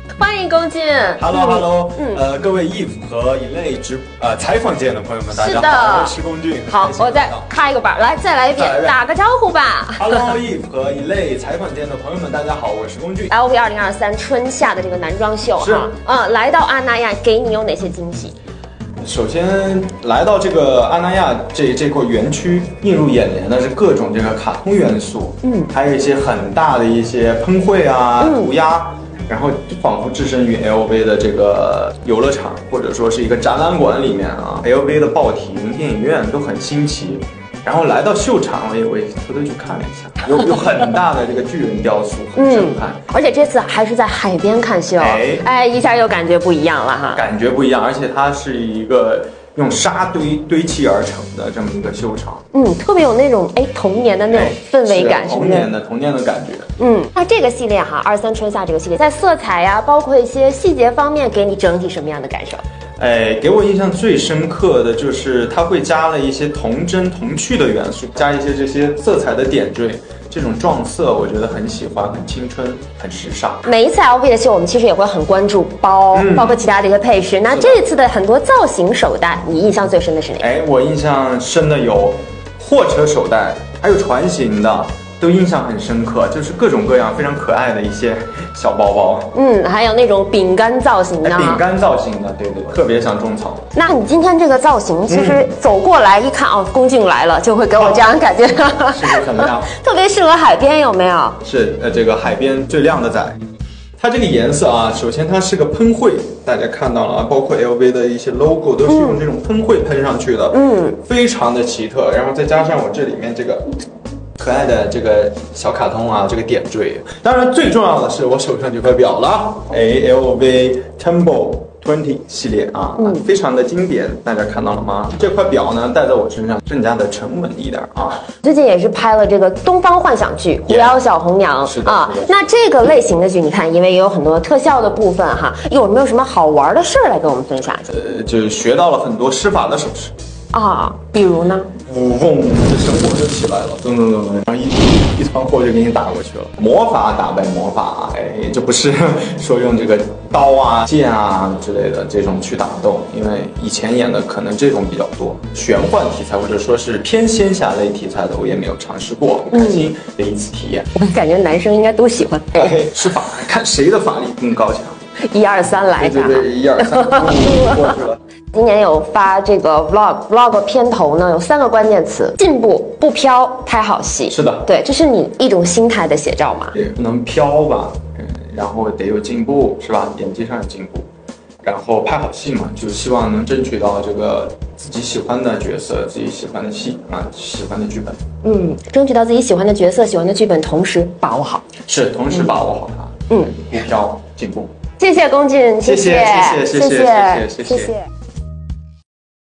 欢迎龚俊。 Hello， 各位 Eve 和以类采访间的朋友们，大家好，我是龚俊。 好，我再开一个板，来再来一遍，打个招呼吧。 Hello Eve 和以类采访间的朋友们，大家好，我是龚俊。 LV 2023春夏的这个男装秀哈，来到阿那亚给你有哪些惊喜？ 首先来到这个阿那亚这块园区，映入眼帘的是各种这个卡通元素，还有一些很大的一些喷绘啊、涂鸦。然后仿佛置身于 LV 的这个游乐场，或者说是一个展览馆里面啊 ，LV 的报亭、电影院都很新奇。然后来到秀场，我也偷偷去看了一下，有很大的这个巨人雕塑，很震撼。 而且这次还是在海边看秀，一下又感觉不一样了哈。 感觉不一样，而且它是一个用沙堆砌而成的这么一个秀场， 特别有那种童年的那种氛围感，是不是？ 童年的感觉。 那这个系列哈，23春夏这个系列，在色彩呀，包括一些细节方面，给你整体什么样的感受？ 给我印象最深刻的就是它会加了一些童真童趣的元素，加一些这些色彩的点缀，这种撞色我觉得很喜欢，很青春，很时尚。 每一次 LV 的秀，我们其实也会很关注包，包括其他的一些配饰。那这次的很多造型手袋，你印象最深的是哪个？ 我印象深的有货车手袋，还有船型的。都印象很深刻，就是各种各样非常可爱的一些小包包， 还有那种饼干造型的， 饼干造型的，对，特别想种草。 那你今天这个造型，其实走过来一看，龚俊来了，就会给我这样的感觉，是怎么样？ 特别适合海边，有没有？ 是这个海边最靓的仔。它这个颜色啊，首先它是个喷绘，大家看到了啊，包括 LV 的一些 logo 都是用这种喷绘喷上去的，非常的奇特。然后再加上我这里面这个可爱的这个小卡通啊，这个点缀。当然最重要的是我手上这块表了，LV Tempo 20系列啊，非常的经典，大家看到了吗？这块表呢戴在我身上更加的沉稳一点啊。 最近也是拍了这个东方幻想剧《狐妖小红娘》啊，那这个类型的剧，你看，因为也有很多特效的部分哈，有没有什么好玩的事儿来跟我们分享一下？ 就学到了很多施法的手势啊，比如呢？ 嗡，这生火就起来了，噔，然后一团火就给你打过去了。魔法打败魔法，这不是说用这个刀啊、剑啊之类的这种去打斗，因为以前演的可能这种比较多，玄幻题材或者说是偏仙侠类题材的，我也没有尝试过，很开心的一次体验。 我感觉男生应该都喜欢。 施法，看谁的法力更高强。 1、2、3来着， 对，1、2、3，过去了。 今年有发这个 vlog 片头呢，有3个关键词：进步、不飘、拍好戏。 是的， 对，这是你一种心态的写照嘛？ 也不能飘吧，然后得有进步，是吧？演技上有进步，然后拍好戏嘛，就希望能争取到这个自己喜欢的角色、自己喜欢的戏啊、喜欢的剧本。 争取到自己喜欢的角色、喜欢的剧本，同时把握好。 是，同时把握好它。不飘，进步。 谢谢龚俊， 谢谢。